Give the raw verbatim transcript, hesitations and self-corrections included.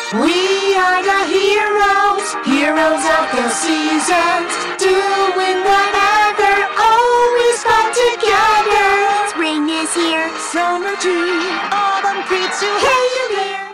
We are the heroes, heroes of the seasons, doing whatever, always fun together. Spring is here, Summer too, autumn greets you. hey you there.